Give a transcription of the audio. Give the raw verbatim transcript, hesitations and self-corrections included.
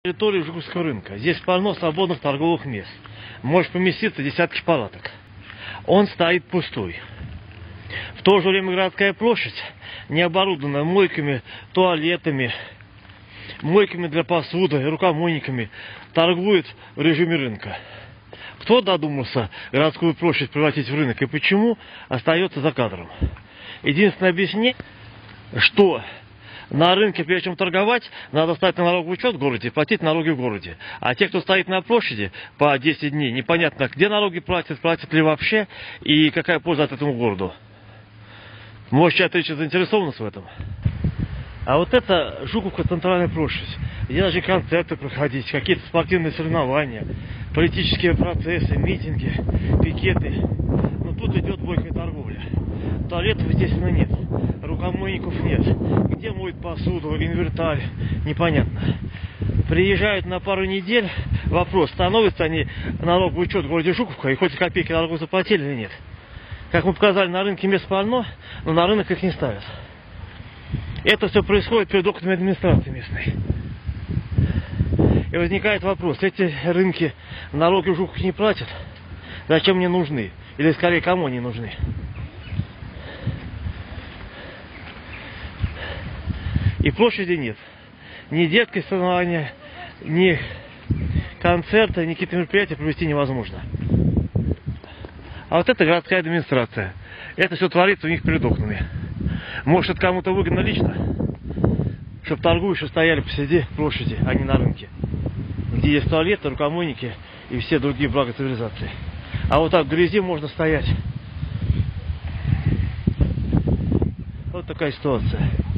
Территория Жуковского рынка. Здесь полно свободных торговых мест. Может поместиться десятки палаток. Он стоит пустой. В то же время городская площадь не оборудована мойками, туалетами, мойками для посуды, рукомойниками. Торгует в режиме рынка. Кто додумался городскую площадь превратить в рынок и почему, остается за кадром. Единственное объяснение, что на рынке, прежде чем торговать, надо стать на налоговый учет в городе и платить налоги в городе. А те, кто стоит на площади по десять дней, непонятно, где налоги платят, платят ли вообще, и какая польза от этому городу. Может, чья-то речь заинтересована в этом. А вот это Жуковка, центральная площадь, где должны концерты проходить, какие-то спортивные соревнования, политические процессы, митинги, пикеты. Но тут идет бойкая торговля. Туалетов, естественно, нет. Рукомойников нет. Где моют посуду, инвентарь, непонятно. Приезжают на пару недель, вопрос, становятся они налоговый учет в городе Жуковка, и хоть копейки налогов заплатили или нет. Как мы показали, на рынке мест полно, но на рынок их не ставят. Это все происходит перед окнами администрации местной. И возникает вопрос, эти рынки налоги в Жуковке не платят, зачем мне нужны? Или скорее, кому они нужны? И площади нет. Ни детские соревнования, ни концерты, ни какие-то мероприятия провести невозможно. А вот это городская администрация. Это все творится у них перед окнами. Может, это кому-то выгодно лично, чтобы торгующие стояли посреди площади, а не на рынке, где есть туалеты, рукомойники и все другие блага цивилизации. А вот так в грязи можно стоять. Вот такая ситуация.